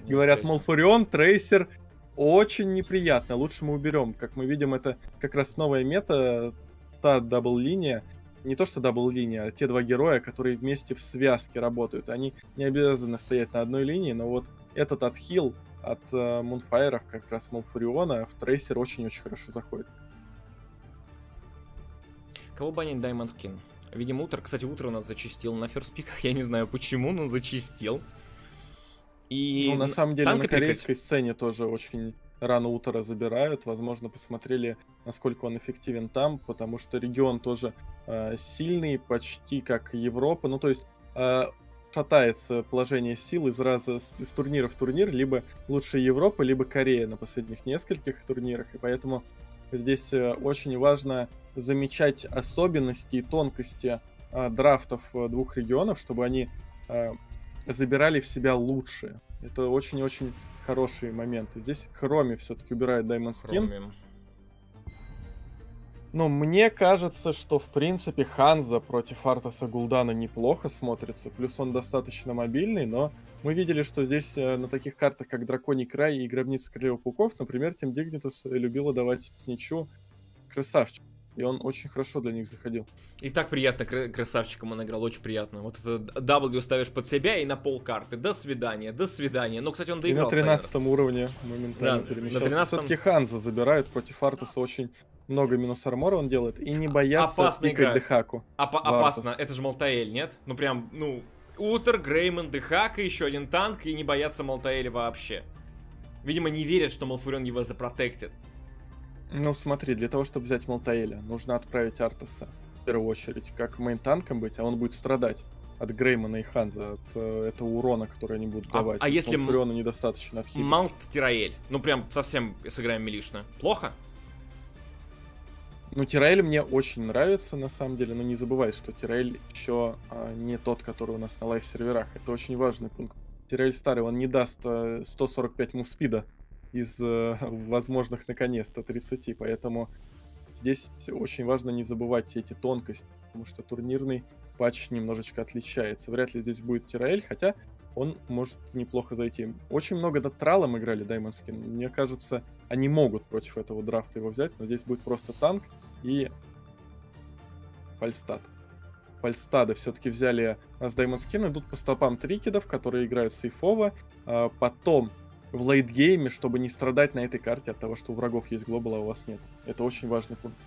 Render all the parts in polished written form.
говорят, стрессе. Малфурион, Трейсер очень неприятно. Лучше мы уберем. Как мы видим, это как раз новая мета, та дабл-линия. Не то, что дабл-линия, а те два героя, которые вместе в связке работают. Они не обязаны стоять на одной линии, но вот этот отхил от Мунфайров, как раз Малфуриона, в Трейсер очень-очень хорошо заходит. Кого банить Diamond Skin? Видимо, Утро. Кстати, Утро у нас зачистил на ферспиках. Я не знаю почему, но зачистил. И Ну, на самом деле, танка на корейской пикать. сцене тоже очень рано Утро забирают. Возможно, посмотрели, насколько он эффективен там, потому что регион тоже сильный, почти как Европа. Ну, то есть шатается положение сил из турнира в турнир, либо лучше Европа, либо Корея на последних нескольких турнирах. И поэтому здесь очень важно замечать особенности и тонкости драфтов двух регионов, чтобы они забирали в себя лучшее. Это очень-очень хорошие моменты. Здесь Хроми все-таки убирает Diamond Skin. Хроми. Но мне кажется, что в принципе Ханза против Артаса Гул'дана неплохо смотрится. Плюс он достаточно мобильный, но мы видели, что здесь на таких картах, как Драконий Край и Гробница Королевы Пауков, например, Team Dignitas любила давать Сничу красавчик. И он очень хорошо для них заходил. И так приятно красавчиком он играл, очень приятно. Вот это W ставишь под себя и на пол карты. До свидания, до свидания. Ну, кстати, он И на доиграл 13 уровне моментально Да, перемещался. на 13-м. Все-таки Ханза забирает против Артаса, очень много минус армора он делает. И не боятся Опасно пикать играют. Дехаку. Опасно, это же Малтаэль, нет? Ну прям, ну, Утер, Греймон, Дехака, еще один танк, и не боятся Малтаэля вообще. Видимо, не верят, что Малфурион его запротектит. Ну смотри, для того, чтобы взять Малтаэля, нужно отправить Артаса в первую очередь как мейн-танком быть, а он будет страдать от Греймона и Ханза, от этого урона, который они будут давать. А если Малфуриону недостаточно отхилить. Малт Тираэль? Ну прям совсем сыграем милишно. Плохо? Ну, Тираэль мне очень нравится, на самом деле, но не забывай, что Тираэль еще не тот, который у нас на лайв-серверах. Это очень важный пункт. Тираэль старый, он не даст 145 мувспида из возможных наконец-то 30, поэтому здесь очень важно не забывать эти тонкости, потому что турнирный патч немножечко отличается. Вряд ли здесь будет Тираэль, хотя он может неплохо зайти. Очень много над Тралом играли Diamond Skin. Мне кажется, они могут против этого драфта его взять, но здесь будет просто танк и Фальстад. Фальстада все-таки взяли с Diamond Skin, идут по стопам трикидов, которые играют сейфово. Потом в лейтгейме, чтобы не страдать на этой карте от того, что у врагов есть глобал, а у вас нет. Это очень важный пункт.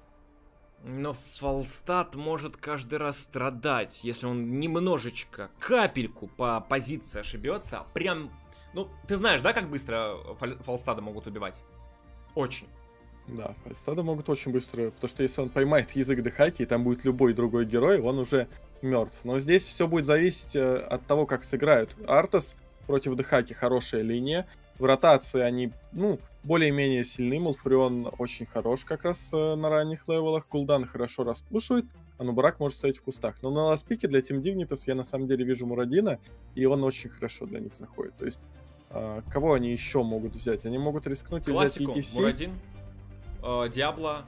Но Фалстад может каждый раз страдать, если он немножечко, капельку по позиции ошибется. Прям, ну, ты знаешь, да, как быстро Фалстада могут убивать? Очень. Да, Фальстада могут очень быстро, потому что если он поймает язык Дехаки, и там будет любой другой герой, он уже мертв. Но здесь все будет зависеть от того, как сыграют. Артас против Дехаки хорошая линия. В ротации они, ну, более-менее сильны. Малфурион очень хорош как раз на ранних левелах. Гул'дан хорошо распушивает, а Нубарак может стоять в кустах. Но на ласпике для Team Dignitas я на самом деле вижу Мурадина, и он очень хорошо для них заходит. То есть, кого они еще могут взять? Они могут рискнуть и взять ETC. Мурадин, Диабло.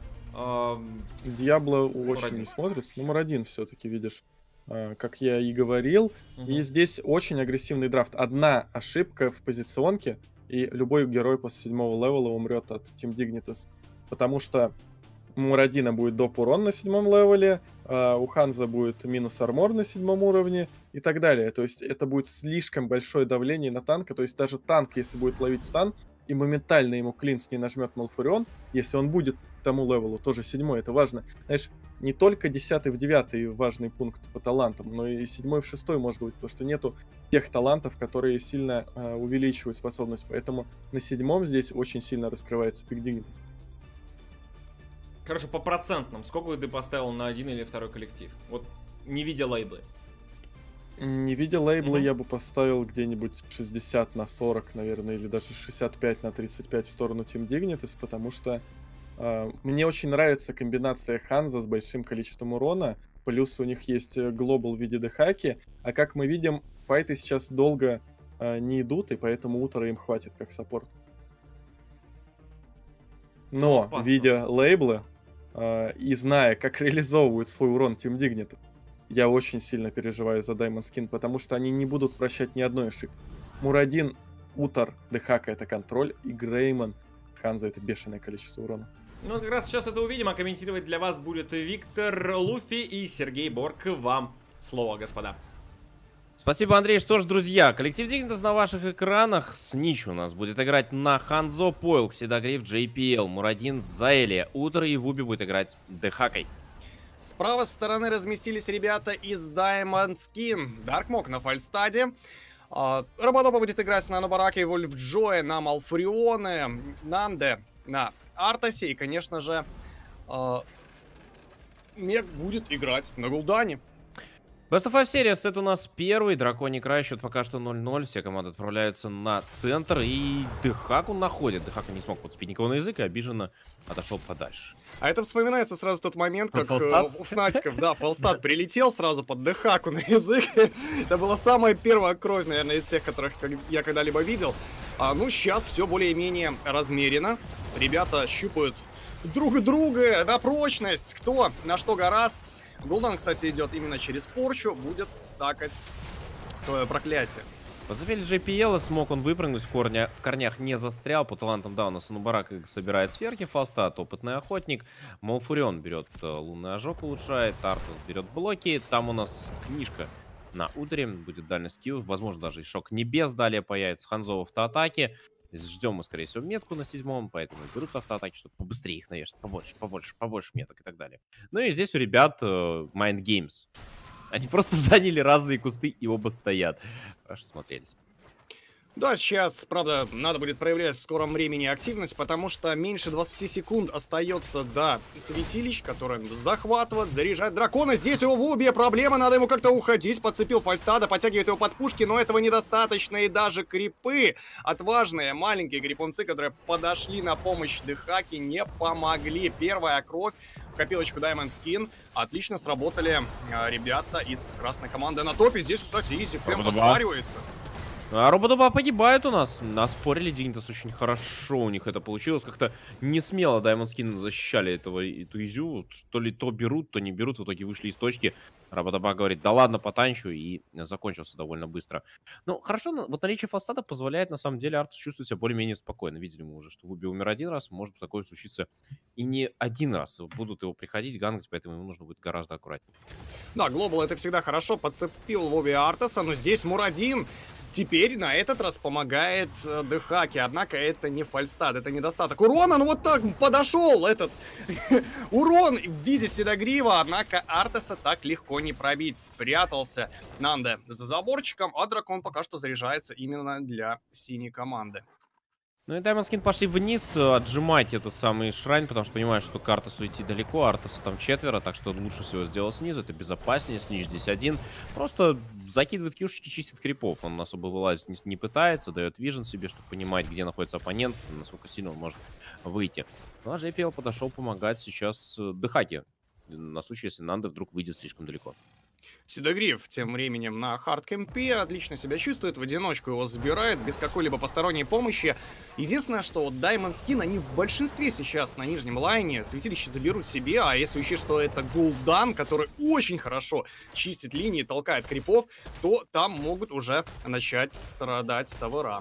Диабло очень не смотрится, но Мурадин все-таки, видишь, как я и говорил. И здесь очень агрессивный драфт. Одна ошибка в позиционке, и любой герой после 7-го левела умрет от Team Dignitas. Потому что у Мурадина будет доп урон на 7-м левеле, у Ханза будет минус армор на 7-м уровне и так далее. То есть это будет слишком большое давление на танка. То есть даже танк, если будет ловить стан, и моментально ему клинс не нажмет Малфурион, если он будет к тому левелу, тоже 7-й, это важно. Знаешь, не только 10-й в 9-й важный пункт по талантам, но и 7-й в 6-й может быть, потому что нету тех талантов, которые сильно увеличивают способность. Поэтому на 7-м здесь очень сильно раскрывается Big Dignitas. Короче, по процентным, сколько бы ты поставил на один или второй коллектив? Вот не видя лейблы. Не видя лейбла, я бы поставил где-нибудь 60 на 40, наверное, или даже 65 на 35 в сторону Team Dignitas, потому что мне очень нравится комбинация Ханза с большим количеством урона, плюс у них есть глобал в виде Дехаки, а как мы видим, файты сейчас долго не идут, и поэтому Утора им хватит как саппорт. Но, видя лейблы и зная, как реализовывают свой урон Team Dignitas, я очень сильно переживаю за Diamond Skin, потому что они не будут прощать ни одной ошибки. Мурадин Утор Дехака это контроль, и Грейман Ханза это бешеное количество урона. Ну, как раз сейчас это увидим, а комментировать для вас будет Виктор Луфи и Сергей Борг. Вам слово, господа. Спасибо, Андрей. Что ж, друзья, коллектив Dignitas на ваших экранах. Снич у нас будет играть на Ханзо, Пойлк, Седогриф, JPL, Мурадин, Заэлия, Утро и Вуби будет играть Дехакой. С правой стороны разместились ребята из Diamond Skin. Даркмок на Фальстаде. Рободоба будет играть на Нобараке, Вольфджое, на Малфурионе, Нанде на Артасе. И, конечно же, Мег будет играть на Гул'дане. Best of Five Series, это у нас первый драконий край, счет пока что 0-0, все команды отправляются на центр, и Дехаку находит. Дехаку не смог подцепить никого на язык и обиженно отошел подальше. А это вспоминается сразу тот момент, как Фалстад? у Фнатиков, да, Фалстад прилетел сразу под Дехаку на язык. Это была самая первая кровь, наверное, из всех, которых я когда-либо видел. Ну, сейчас все более-менее размеренно. Ребята щупают друг друга на прочность, кто на что гораст. Гул'дан, кстати, идет именно через порчу, будет стакать свое проклятие. Подзапели JPL, смог он выпрыгнуть, в корнях не застрял. По талантам, да, у нас Нубарак собирает сферки, Фалстад, опытный охотник. Малфурион берет лунный ожог, улучшает, Артас берет блоки. Там у нас книжка на Утре, будет дальний скилл, возможно, даже и шок небес далее появится. Ханзо в автоатаке. Ждем мы, скорее всего, метку на 7-м, поэтому берутся автоатаки, чтобы побыстрее их навешать, побольше меток и так далее. Ну и здесь у ребят Mind Games. Они просто заняли разные кусты и оба стоят. Хорошо смотрелись. Да, сейчас, правда, надо будет проявлять в скором времени активность, потому что меньше 20 секунд остается до святилищ, которые захватывают, заряжают дракона. Здесь у Вуби проблема, надо ему как-то уходить. Подцепил Фальстада, подтягивает его под пушки, но этого недостаточно. И даже крипы, отважные маленькие крипунцы, которые подошли на помощь Дехаке, не помогли. Первая кровь в копилочку Diamond Skin. Отлично сработали ребята из красной команды на топе. Здесь, кстати, Изи прям посмаривается. А Рободоба погибает у нас. Наспорили Dignitas очень хорошо. У них это получилось. Как-то не смело Diamond Skin защищали эту Изю. То ли то берут, то не берут. В итоге вышли из точки. Рободоба говорит, да ладно, потанчу. И закончился довольно быстро. Ну, хорошо. Вот наличие Фалстада позволяет, на самом деле, Артас чувствовать себя более-менее спокойно. Видели мы уже, что Вуби умер один раз. Может такое случиться и не один раз. Будут его приходить, гангать, поэтому ему нужно будет гораздо аккуратнее. Да, Глобал это всегда хорошо. Подцепил Вуби Артаса, но здесь Мурадин теперь на этот раз помогает Дехаке. Однако это не Фальстад, это недостаток урона. Ну вот так подошел этот урон в виде Седогрива. Однако Артаса так легко не пробить. Спрятался Нанде за заборчиком, а дракон пока что заряжается именно для синей команды. Ну и Diamond Skin пошли вниз отжимать этот самый шрайн, потому что понимают, что к Артасу идти далеко, Артаса там 4, так что лучше всего сделать снизу, это безопаснее, Снич здесь один. Просто закидывает кьюшечки, чистит крипов, он особо вылазить не пытается, дает вижен себе, чтобы понимать, где находится оппонент, насколько сильно он может выйти. Ну а JPL подошел помогать сейчас Дехаке, на случай, если Нанда вдруг выйдет слишком далеко. Седогриф тем временем на хардкемпе отлично себя чувствует, в одиночку его забирает, без какой-либо посторонней помощи. Единственное, что вот Diamond Skin, они в большинстве сейчас на нижнем лайне, святилище заберут себе, а если учесть, что это Гул'дан, который очень хорошо чистит линии, толкает крипов, то там могут уже начать страдать тавера.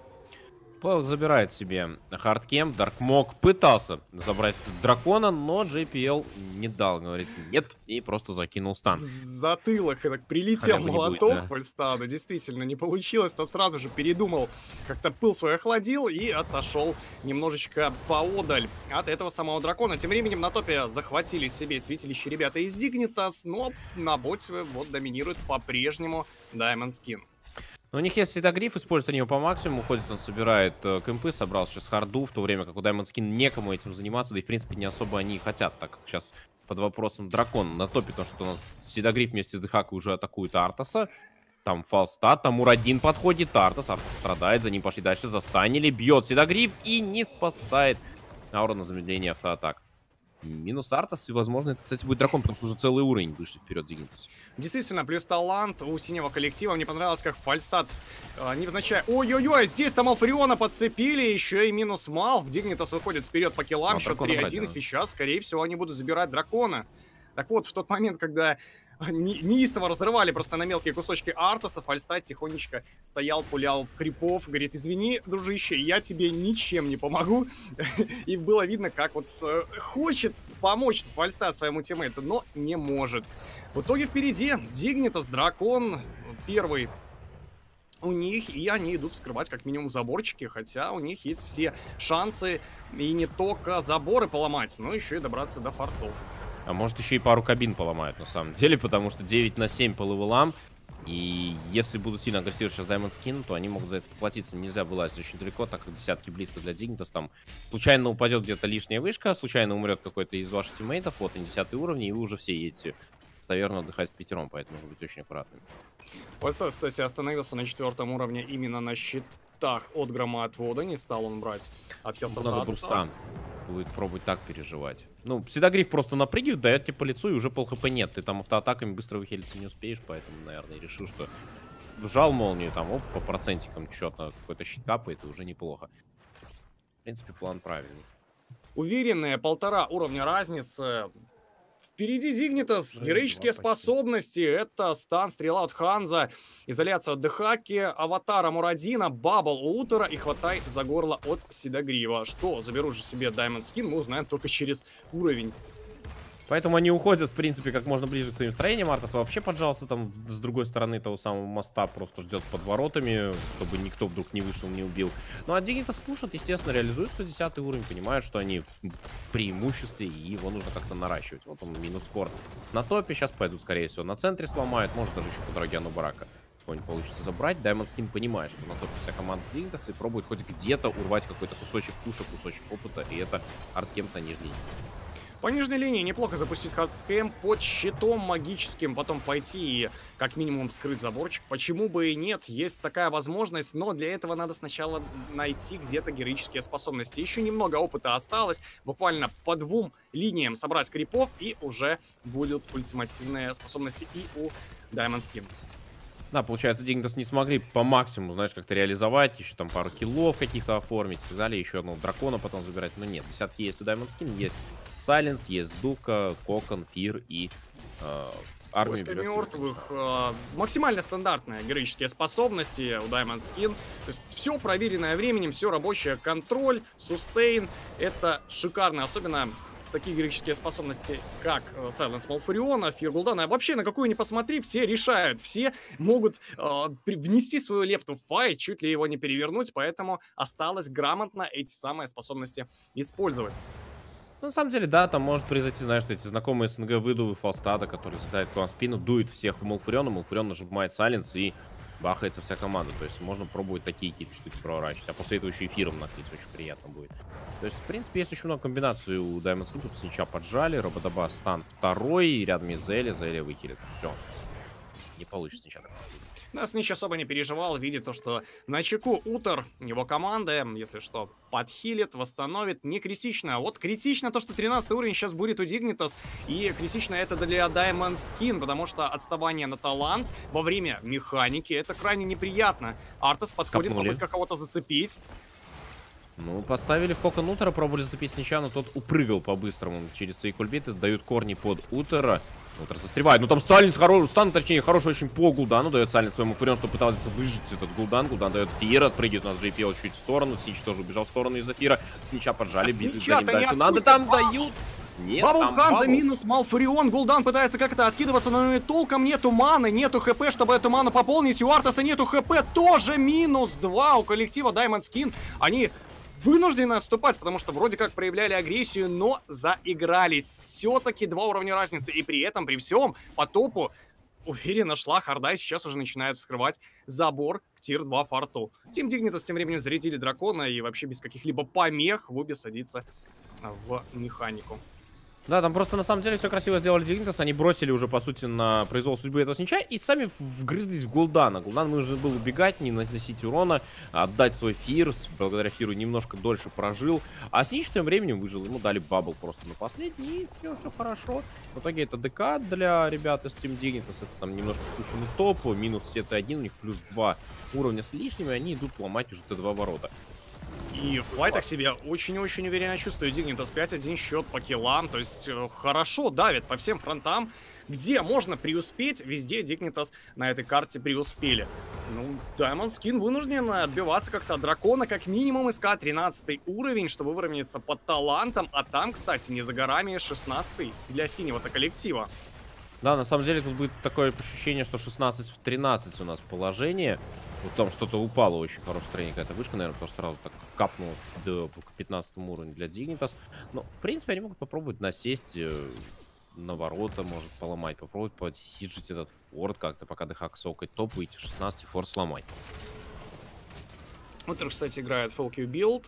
Пойлк забирает себе хардкемп, Даркмок пытался забрать дракона, но JPL не дал, говорит нет, и просто закинул стан. В затылок так прилетел молоток да. Фальстаду, действительно не получилось, то сразу же передумал, как-то пыл свой охладил и отошел немножечко поодаль от этого самого дракона. Тем временем на топе захватили себе святилище ребята из Dignitas, но на боте вот доминирует по-прежнему Diamond Skin. У них есть Седогриф, использует они его по максимуму, ходит он, собирает кемпы, собрал сейчас харду, в то время как у Diamond Skin некому этим заниматься, да и в принципе не особо они и хотят, так как сейчас под вопросом дракон на топе, потому что у нас Седогриф вместе с Дехакой уже атакует Артаса, там Фалстад, там Мурадин подходит, Артас страдает, за ним пошли дальше, застанили, бьет Седогриф и не спасает аура на замедление автоатак. Минус Артас, и, возможно, это, кстати, будет дракон, потому что уже целый уровень вышли вперед Dignitas. Действительно, плюс талант у синего коллектива. Мне понравилось, как Фальстад невзначай... Ой-ой-ой, здесь там Малфуриона подцепили, еще и минус Малф. Dignitas выходит вперед по киллам, счет 3-1. Да. Сейчас, скорее всего, они будут забирать дракона. Так вот, в тот момент, когда неистово разрывали просто на мелкие кусочки Артаса. Фальстат тихонечко стоял, пулял в крипов, говорит: извини, дружище, я тебе ничем не помогу. И было видно, как вот хочет помочь Фальстат своему тиммейту, но не может. В итоге впереди Дигнитас, Дракон, первый у них, и они идут вскрывать как минимум заборчики, хотя у них есть все шансы и не только заборы поломать, но еще и добраться до фортов. А может еще и пару кабин поломают на самом деле, потому что 9 на 7 по левелам. И если будут сильно агрессировать сейчас Diamond Skin, то они могут за это поплатиться. Нельзя вылазить очень далеко, так как десятки близко для Дигнитас. Там случайно упадет где-то лишняя вышка, случайно умрет какой-то из ваших тиммейтов, вот они 10 уровни, и вы уже все едете в таверну отдыхать с пятером, поэтому нужно быть очень аккуратным. Вот, кстати, остановился на 4-м уровне именно на щитах от громоотвода, не стал он брать от Хелсофта. Надо бурста. Будет пробовать так переживать. Ну, Седогриф просто напрыгивает, дает тебе по лицу, и уже пол хп нет. Ты там автоатаками быстро выхилиться не успеешь, поэтому, наверное, решил, что вжал молнию, там, оп, по процентикам счета какой-то щит капает, и уже неплохо. В принципе, план правильный. Уверенные 1,5 уровня разницы. Впереди Дигнитас, героические способности, это стан, стрела от Ханза, изоляция от Дехаки, аватара Мурадина, бабл у Утора и хватай за горло от Седогрива. Что, заберу же себе Diamond Skin, мы узнаем только через уровень. Поэтому они уходят, в принципе, как можно ближе к своим строениям. Артас вообще поджался там с другой стороны того самого моста, просто ждет под воротами, чтобы никто вдруг не вышел, не убил. Ну а Дигнитас пушат, естественно, реализуют свой 10 уровень, понимают, что они в преимуществе, и его нужно как-то наращивать. Вот он, минус форт на топе, сейчас пойдут, скорее всего, на центре сломают, может даже еще по дороге Анубарака какой-нибудь получится забрать. Diamond Skin понимает, что на топе вся команда Дигнитаса и пробует хоть где-то урвать какой-то кусочек пуша, кусочек опыта, и это арткемп на нижней. По нижней линии неплохо запустить хардкэмп под щитом магическим, потом пойти и как минимум вскрыть заборчик. Почему бы и нет, есть такая возможность, но для этого надо сначала найти где-то героические способности. Еще немного опыта осталось, буквально по 2 линиям собрать крипов, и уже будут ультимативные способности и у Diamond Skin. Да, получается, Дигнитас не смогли по максимуму, знаешь, как-то реализовать, еще там пару киллов каких-то оформить и так далее, еще одного дракона потом забирать, но нет, десятки есть у Diamond Skin, есть Сайленс, есть Дувка, Кокон, Фир и армия мертвых. Максимально стандартные героические способности у Diamond Skin, то есть все проверенное временем, все рабочее, контроль, сустейн, это шикарно, особенно такие героические способности, как Silence Malfurion, Fear Gul'dana. Вообще, на какую ни посмотри, все решают. Все могут внести свою лепту в файт, чуть ли его не перевернуть, поэтому осталось грамотно эти самые способности использовать. Ну, на самом деле, да, там может произойти, знаешь, что эти знакомые СНГ выдувы Фалстада, который задает к вам спину, дует всех в Малфуриона, Малфурион нажимает Сайленс и бахается вся команда. То есть можно пробовать такие какие-то штуки проворачивать. А после этого еще эфиром накрыть очень приятно будет. То есть, в принципе, есть очень много комбинаций у Diamond Skin. Тут Снича поджали, Рободаба стан 2-й, рядом есть Зеля, Зеля выхилит. Все. Не получится Снича так просто. Да, Снич особо не переживал, видит то, что на чеку Утор, его команда, если что, подхилит, восстановит. Не критично. Вот критично то, что 13 уровень сейчас будет у Дигнитас. И критично это для Diamond Skin, потому что отставание на талант во время механики, это крайне неприятно. Артас подходит, попытка кого-то зацепить. Ну, поставили в Кокон Утора, пробовали зацепить Снича, но тот упрыгал по-быстрому через свои кульбиты, дают корни под Утора. Утор застревает. Ну там Сайленс хороший, стан, точнее, хороший очень по Гул'дану. Дает Сайленс своему Фурион, что пытался выжить этот Гул'дан. Гул'дан дает Фир, отпрыгивает у нас JPL чуть в сторону. Снич тоже убежал в сторону из-за Фира. Снича поджали, били за ним дальше. Надо, там дают. Нет, Бабл Ханза минус Малфурион. Гул'дан пытается как-то откидываться, но толком нету маны, нету хп, чтобы эту ману пополнить. У Артаса нету хп, тоже минус 2 у коллектива Diamond Skin. Они вынуждены отступать, потому что вроде как проявляли агрессию, но заигрались. Все-таки 2 уровня разницы. И при этом, при всем, по топу уверенно шла Харда, и сейчас уже начинают вскрывать забор к тир-2 форту. Тим Дигнитас тем временем зарядили дракона и вообще без каких-либо помех в обе садится в механику. Да, там просто на самом деле все красиво сделали Дигнитас. Они бросили уже, по сути, на произвол судьбы этого Снича и сами вгрызлись в Гул'дана. Гул'дан нужно было убегать, не наносить урона, отдать свой Фир. Благодаря Фиру немножко дольше прожил. А Снич тем временем выжил. Ему дали бабл просто на последний, и все хорошо. В итоге это ДК для ребят из Team Dignitas. Это там немножко спущенный топ, минус все Т1, у них плюс 2 уровня с лишними. Они идут ломать уже Т2 ворота. И в файтах себя очень-очень уверенно чувствует Дигнитас. 5-1 счет по киллам. То есть хорошо давит по всем фронтам. Где можно преуспеть, везде Дигнитас на этой карте преуспели. Ну, Diamond Skin вынужден отбиваться как-то от дракона, как минимум СК 13 уровень, чтобы выровняться под талантом. А там, кстати, не за горами 16 для синего-то коллектива. Да, на самом деле тут будет такое ощущение, что 16 в 13 у нас положение. Вот там что-то упало, очень хорошая строение, какая-то вышка, наверное, потому что сразу так капнуло до 15 уровня для Dignitas. Но, в принципе, они могут попробовать насесть на ворота, может поломать, попробовать подсиджить этот форт как-то, пока Дехак сокает топ, выйти в 16 и форт сломать. Вот, кстати, играет Full Q Build.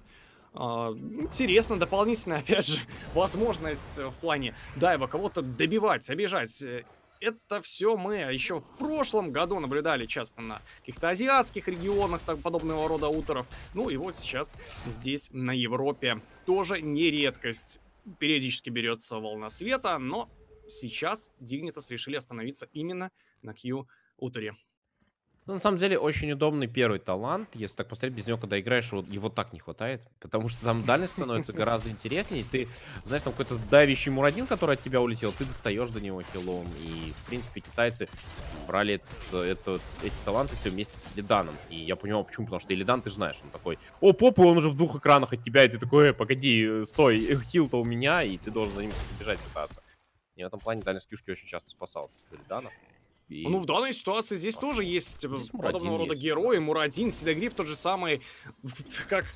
Интересно, дополнительная, опять же, возможность в плане дайва кого-то добивать, обижать. Это все мы еще в прошлом году наблюдали часто на каких-то азиатских регионах подобного рода уторов. Ну и вот сейчас здесь, на Европе, тоже не редкость. Периодически берется волна света, но сейчас Dignitas решили остановиться именно на Q-уторе. Ну, на самом деле, очень удобный первый талант. Если так посмотреть, без него, когда играешь, его так не хватает. Потому что там дальность становится гораздо интереснее. Ты, знаешь, там какой-то давящий Мурадин, который от тебя улетел, ты достаешь до него хилом. И, в принципе, китайцы брали эти таланты все вместе с Илиданом. И я понимал, почему. Потому что Илидан, ты же знаешь, он такой: о, попа, он уже в 2 экранах от тебя. И ты такой: погоди, стой, хил-то у меня. И ты должен за ним бежать пытаться. И в этом плане дальность кьюшки очень часто спасал Илидана. И... Ну, в данной ситуации здесь тоже есть подобного рода герои. Мурадин, Седогриф тот же самый, как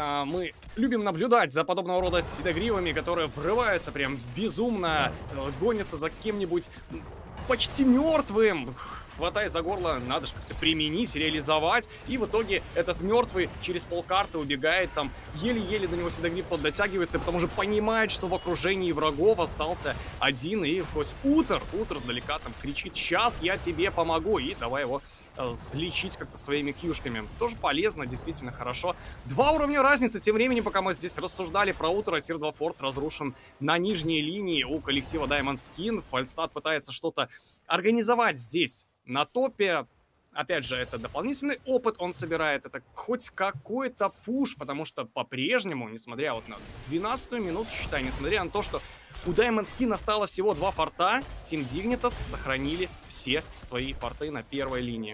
мы любим наблюдать за подобного рода седогривами, которые врываются прям безумно, гонятся за кем-нибудь почти мертвым. Хватай за горло, надо же как-то применить, реализовать. И в итоге этот мертвый через полкарты убегает, там еле-еле до него Седогриф тот дотягивается, потому что понимает, что в окружении врагов остался один. И хоть Утор сдалека там кричит: сейчас я тебе помогу. И давай его слечить как-то своими кьюшками. Тоже полезно, действительно хорошо. 2 уровня разницы. Тем временем, пока мы здесь рассуждали про Утора, Тир 2 форт разрушен на нижней линии у коллектива Diamond Skin. Фальстад пытается что-то организовать здесь на топе. Опять же, это дополнительный опыт он собирает, это хоть какой-то пуш, потому что по-прежнему, несмотря вот на 12-ю минуту, считай, несмотря на то, что у Diamond Skin осталось всего 2 форта, Team Dignitas сохранили все свои форты на первой линии.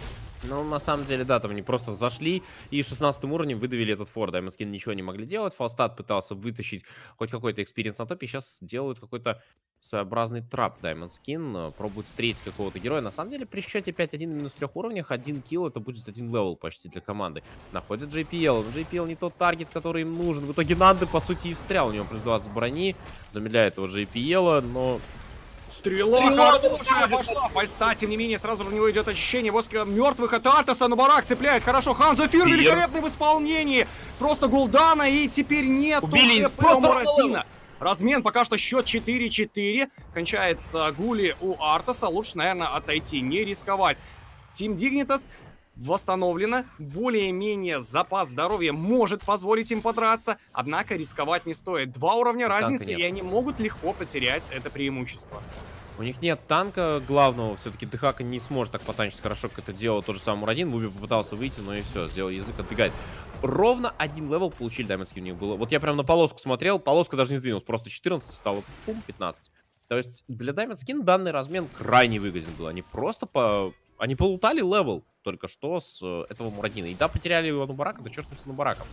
Ну, на самом деле, да, там они просто зашли и 16-м уровнем выдавили этот форт. Diamond Skin ничего не могли делать. Фалстад пытался вытащить хоть какой-то экспириенс на топе. Сейчас делают какой-то своеобразный трап Diamond Skin. Пробуют встретить какого-то героя. На самом деле, при счете 5-1 на минус 3 уровнях, 1 килл, это будет 1 левел почти для команды. Находит JPL. Но JPL не тот таргет, который им нужен. В итоге Нанды, по сути, и встрял. У него плюс 20 брони. Замедляет его JPL, но... Стрела хорошая пошла. Фальста, тем не менее, сразу же у него идет очищение. Воска мертвых от Артаса на барак цепляет. Хорошо, Ханзо Фир великолепный в исполнении. Просто гулдана, и теперь нет Мурадина. Размен пока что счет 4-4. Кончается гули у Артаса. Лучше, наверное, отойти, не рисковать. Team Dignitas восстановлено. Более-менее запас здоровья может позволить им подраться. Однако рисковать не стоит. 2 уровня разницы, и они могут легко потерять это преимущество. У них нет танка главного. Все-таки Дехака не сможет так потанчить хорошо, как это делал тот же самый Мурадин. Вуби попытался выйти, но и все. Сделал язык, отбегает. Ровно 1 левел получили Diamond Skin у них было. Вот я прям на полоску смотрел. Полоска даже не сдвинулась. Просто 14 стало, пум, 15. То есть для Diamond Skin данный размен крайне выгоден был. Они просто Они полутали левел только что с этого Мурадина. И да, потеряли его на барака, да черт с на бараком.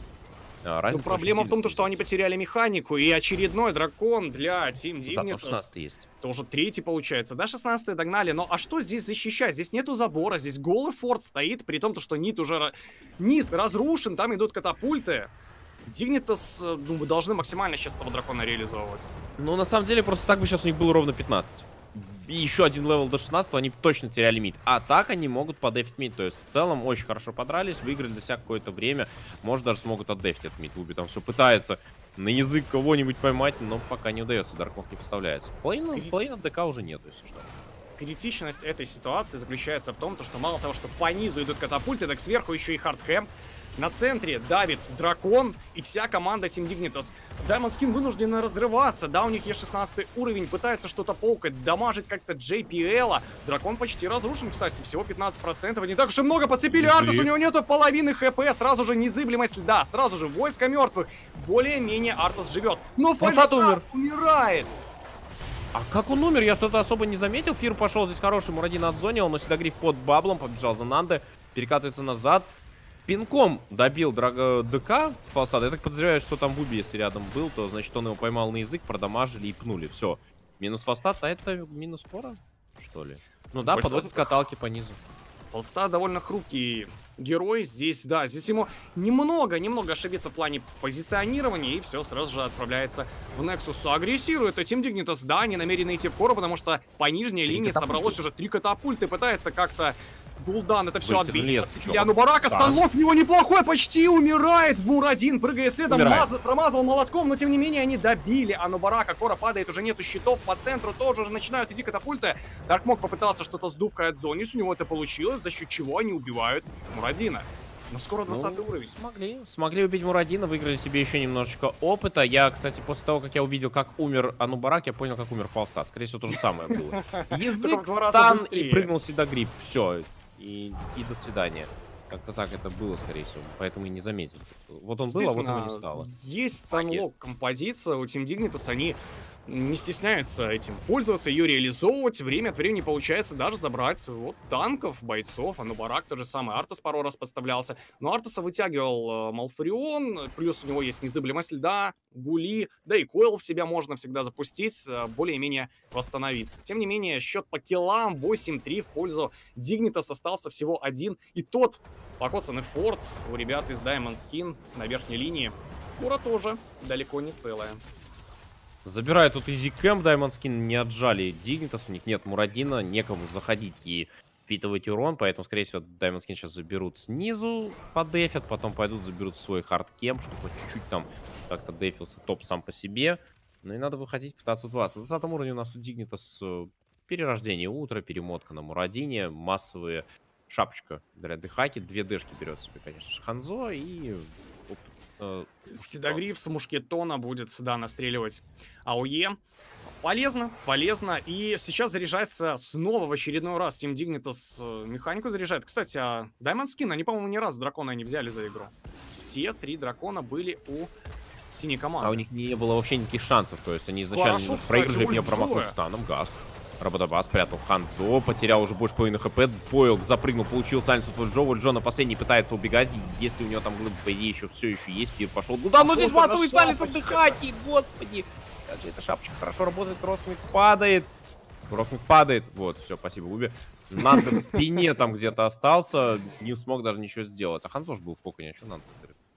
Но проблема в том, что они потеряли механику, и очередной дракон для Team Dignitas. Зато 16 есть. Это уже 3-й получается. Да, 16-й догнали, но а что здесь защищать? Здесь нету забора, здесь голый форт стоит, при том, что низ разрушен, там идут катапульты. Dignitas, ну, должны максимально сейчас этого дракона реализовывать. Ну, на самом деле, просто так бы сейчас у них было ровно 15. И еще 1 левел до 16, они точно теряли мид. А так они могут подефить мид. То есть в целом очень хорошо подрались, выиграли для себя какое-то время. Может даже смогут отдефить этот мид. Вуби там все пытается на язык кого-нибудь поймать, но пока не удается. Даркмок не поставляется. Половина ДК уже нет, если что. Критичность этой ситуации заключается в том, что мало того, что по низу идут катапульты, так сверху еще и хардхэм. На центре давит дракон и вся команда Team Dignitas. Diamond Skin вынуждены разрываться. Да, у них есть 16 уровень, пытаются что-то полкать, дамажить как-то JPL. Дракон почти разрушен, кстати, всего 15%. Не так уж и много подцепили. Артас, у него нету половины хп. Сразу же незыблемость льда, сразу же войско мертвых. Более-менее Артас живет. Но Фальстат умирает. А как он умер? Я что-то особо не заметил. Фир пошел здесь хороший, Мурадин отзонил, но Седогриф под баблом побежал за Нанды, перекатывается назад. Пинком добил ДК Фалстада. Я так подозреваю, что там Буби, если рядом был, то значит он его поймал на язык, продамажили и пнули. Все. Минус Фалстад, а это минус Кора, что ли? Ну да, подводят каталки по низу. Фалстад довольно хрупкий герой. Здесь, да, здесь ему немного ошибиться в плане позиционирования, и все, сразу же отправляется в Nexus. Агрессирует Team Dignitas, да, они намерены идти в кору, потому что по нижней линии собралось уже 3 катапульты, пытается как-то Гул'дан это все отбить. Анубарака, станлов в него неплохой, почти умирает. Мурадин, прыгая следом, промазал молотком, но тем не менее они добили Анубарака. Кора падает, уже нету щитов, по центру тоже уже начинают идти катапульты. Даркмок попытался что-то с дувкой от Зонис, у него это получилось, за счет чего они убивают Мурадина. Но скоро 20 уровень. Смогли убить Мурадина, выиграли себе еще немножечко опыта. Я, кстати, после того, как я увидел, как умер Анубарак, я понял, как умер Фалстад. Скорее всего, то же самое было. Язык, стан и прыгнул Седогриф. Все. И до свидания. Как-то так это было, скорее всего. Поэтому и не заметил. Вот он был, а вот его не стало. Есть станлок композиция у Team Dignitas, они не стесняются этим пользоваться, ее реализовывать. Время от времени получается даже забрать вот танков, бойцов. Анубарак тот же самый. Артас пару раз подставлялся. Но Артаса вытягивал Малфурион. Плюс у него есть незыблемость льда, Гули. Да и Койл в себя можно всегда запустить, более-менее восстановиться. Тем не менее, счет по киллам 8-3 в пользу Dignitas остался всего один. И тот покоцанный форт у ребят из Diamond Skin на верхней линии. Кура тоже далеко не целая. Забирают тут Изи Кэмп, Diamond Skin не отжали Dignitas, у них нет Мурадина, некому заходить и впитывать урон, поэтому, скорее всего, Diamond Skin сейчас заберут снизу, подефят, потом пойдут заберут свой хардкемп, чтобы хоть чуть-чуть там как-то дефился топ сам по себе. Ну и надо выходить, пытаться в 20. На 20 уровне у нас у Dignitas перерождение утра, перемотка на Мурадине, массовые шапочка для дыхаки, 2 дэшки берет себе, конечно же, Ханзо и... Седогриф с мушкетона будет, да, настреливать АОЕ. Полезно, полезно. И сейчас заряжается снова в очередной раз Team Dignitas механику заряжает. Кстати, Diamond Skin, они, по-моему, ни разу дракона не взяли за игру. Все 3 дракона были у синей команды. А у них не было вообще никаких шансов. То есть они изначально проиграли, меня промахнул станом, газ. Рабадаба спрятал Ханзо, потерял уже больше половины хп. Бойл запрыгнул, получил сальницу от Вольджо. Вольджо на последний пытается убегать. И если у него там глыб, по идее, еще все еще есть, Фир пошел. Да, но здесь массовый сальниц от дыхаки, господи. Как же эта шапочка хорошо работает, Кросмик падает. Кросмик падает. Вот, все, спасибо, Уби. Нандер в спине там где-то остался. Не смог даже ничего сделать. А Ханзо ж был в коконе, а что Нандер?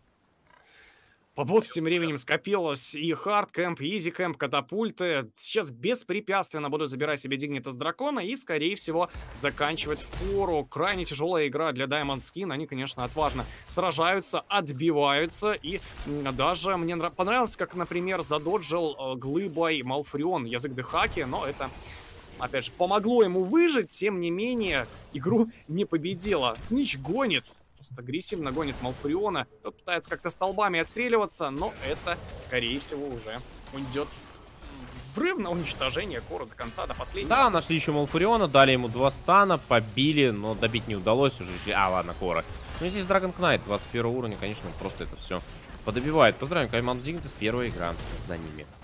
По боту тем временем скопилось и хардкэмп, и изикэмп, катапульты. Сейчас беспрепятственно будут забирать себе Dignitas дракона и, скорее всего, заканчивать в пору. Крайне тяжелая игра для Diamond Skin. Они, конечно, отважно сражаются, отбиваются. И даже мне понравилось, как, например, задоджил глыбой Малфурион язык дыхаки, но это... Опять же, помогло ему выжить, тем не менее, игру не победила. Снич гонит. Просто агрессивно гонит Малфуриона. Тот пытается как-то столбами отстреливаться, но это, скорее всего, уже уйдет врыв на уничтожение Кора до конца, до последнего. Да, нашли еще Малфуриона, дали ему 2 стана, побили, но добить не удалось уже. Ладно, Кора. Ну и здесь Dragon Knight 21 уровня, конечно, просто это все подобивает. Поздравляем команду Dignitas, первая игра за ними.